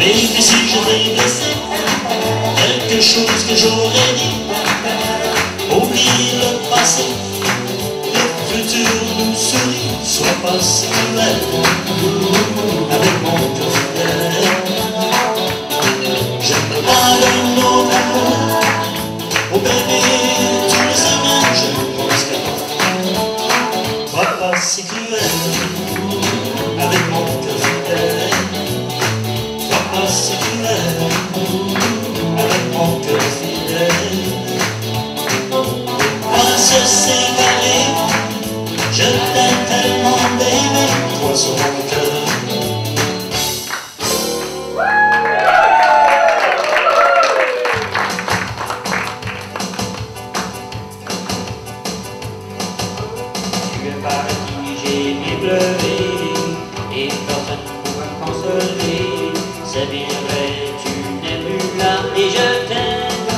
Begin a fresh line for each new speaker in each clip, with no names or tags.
Mais si je t'ai blessé, quelque chose que j'aurais dit, oublie le passé, le futur nous sourit, sois pas si cruel avec mon cœur fidèle. J'aime pas le mot d'amour, oh bébé, tu le sais bien, je pense qu'à toi, sois pas si cruel avec mon cœur fidèle. Sois pas si cruel avec mon cœur fidèle. Pourquoi se séparer? Je t'aime tellement, bébé, toi sur mon cœur.
Tu es parti, j'ai bien pleuré, et personne ne pouvait me consoler. C'est bien vrai, tu n'es plus là, et je t'aime.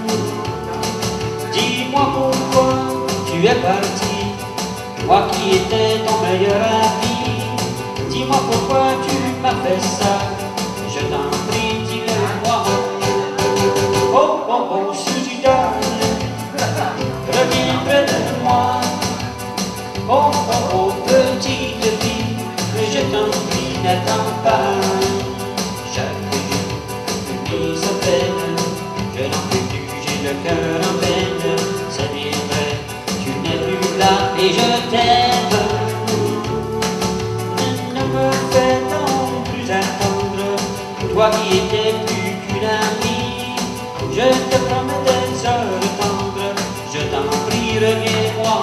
Dis-moi pourquoi tu es parti, moi qui étais ton meilleur ami. Dis-moi pourquoi tu m'as fait ça, je t'en prie, dis-le-moi. Oh, oh, oh, Suzy darling, reviens près de moi. Oh, oh, oh, petite fille, je t'en prie, n'attends pas. Chaque jour, je vis à peine, je n'en peux plus, j'ai le cœur en peine. C'est bien vrai, tu n'es plus là et je t'aime. Ne me fais donc plus attendre, toi qui étais plus qu'une amie. Je te promets des heures tendres, je t'en prie, reviens-moi.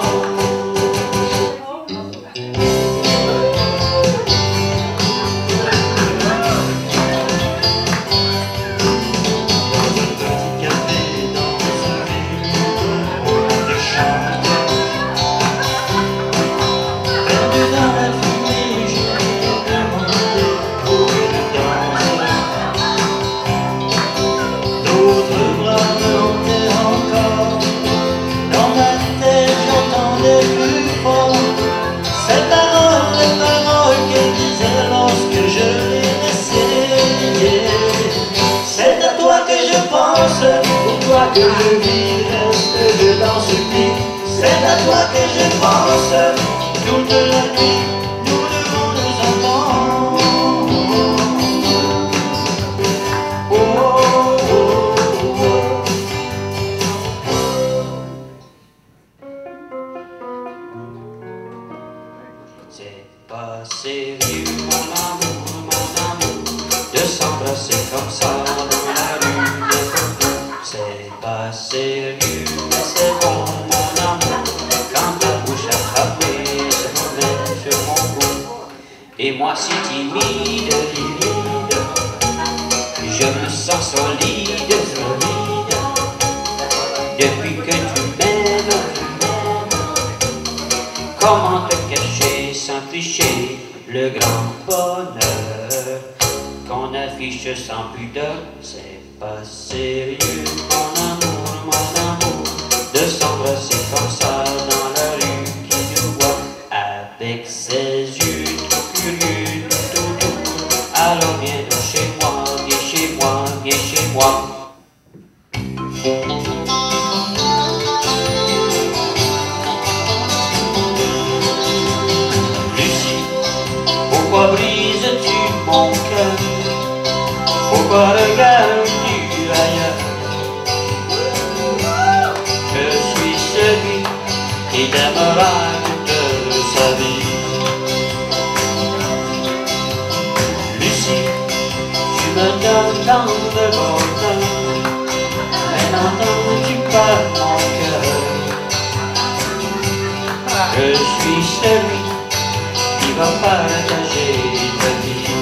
Pour toi que je vis, reste, je danse plus. C'est à toi que je pense, toute la nuit, nous devons nous entendre. Oh, oh, oh, oh.
C'est pas sérieux mon amour, de s'embrasser comme ça dans la rue. C'est pas sérieux, mais c'est bon mon amour, quand ta bouche a frappé, se met sur mon cou. Et moi si timide, livide, je me sens solide, solide. Depuis que tu m'aimes, comment te cacher sans tricher le grand bonheur qu'on affiche sans pudeur? C'est pas sérieux mon amour, de s'embrasser comme ça dans la rue qui nous voit avec ses yeux trop curieux, tout doux. Alors viens donc chez moi, viens chez moi, viens chez moi. Lucie, pourquoi brises-tu mon cœur? Pourquoi regardes-tu ailleurs? Je suis celui qui t'aimera toute sa vie. Lucie, tu me donnes tant de bonheur, mais n'entends-tu pas mon cœur? Je suis celui qui va partager ta vie.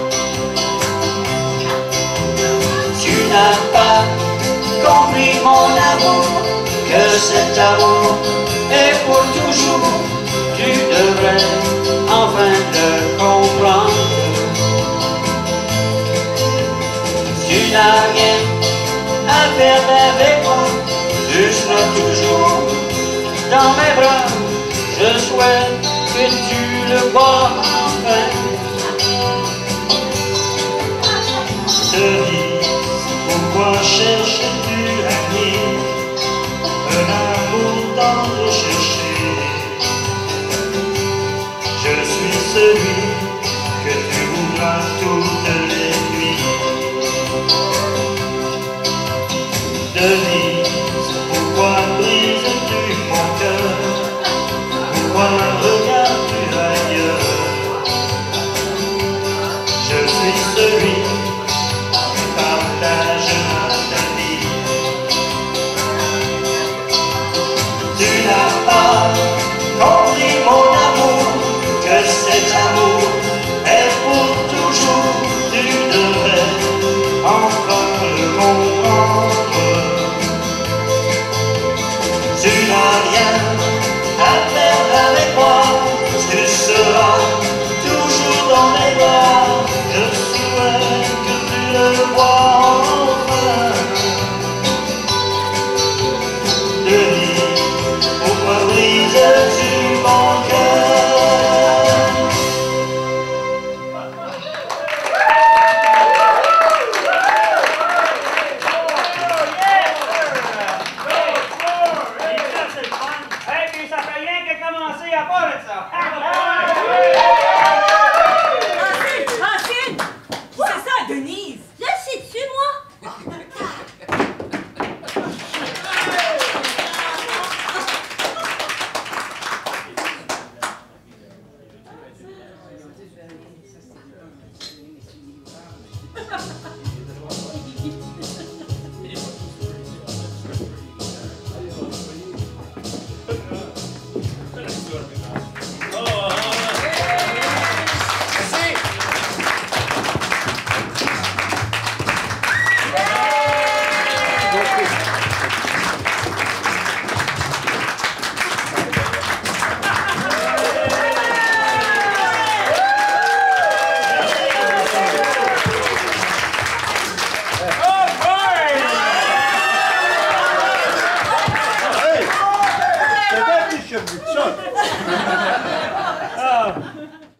Tu n'as pas compris mon amour, que cet amour est pour toujours. Tu devrais enfin le comprendre. Tu n'as rien à faire avec moi, tu seras toujours dans mes bras. Je souhaite que tu le vois enfin.
Denise, pourquoi cherches-tu à nier un amour tendre cherché? Je suis celui que tu voudras toutes les nuits. Denise, pourquoi brises-tu mon cœur? Pourquoi regardes-tu ailleurs? Je suis celui qui partage ta vie. Tu n'as pas compris mon amour, que cet amour est pour toujours. Tu devrais enfin le comprendre. Tu n'as rien à perdre avec moi, tu seras toujours dans mes bras. Je souhaite que tu le vois enfin. Denise, pourquoi brises-tu mon cœur?
Hey, puis ça fait rien que commencer à part de ça.
Francine! C'est ça, Denise!
Là, sais-tu, moi?
Hey! C'est bien, Bishop Dixon!